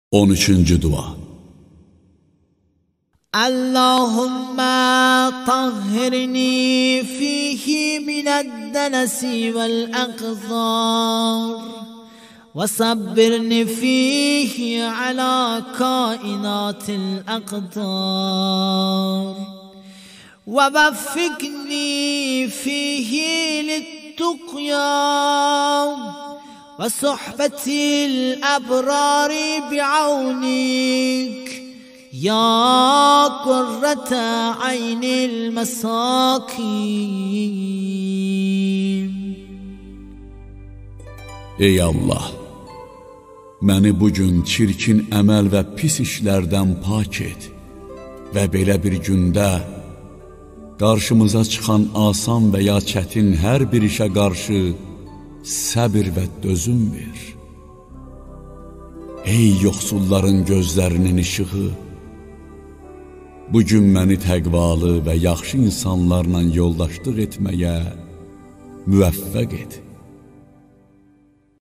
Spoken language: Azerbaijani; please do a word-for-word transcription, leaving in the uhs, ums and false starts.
on üçüncü dua. Allahümme tahhirni fihi mined-denesi vel-akzar ve sabbirni fihi ala kainatil akdar ve veffikni fihi lit-tukya ve suhbetil ebrari bi'avnik ya kurrete aynil mesakin. Ey Allah, məni bugün çirkin əməl və pis işlərdən pak et və belə bir gündə qarşımıza çıxan asan və ya çətin hər bir işə qarşı səbir və dözüm ver. Ey yoxsulların gözlərinin işığı, bugün məni təqvalı və yaxşı insanlarla yoldaşlıq etməyə müvəffəq et.